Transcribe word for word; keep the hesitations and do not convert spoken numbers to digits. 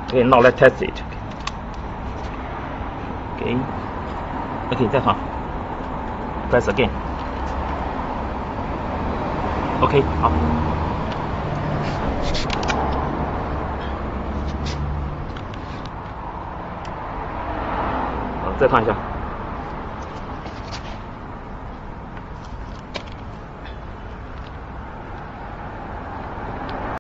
Okay, now let's test it. Okay. Okay, 再放。Press again. OK， 好。好，再看一下。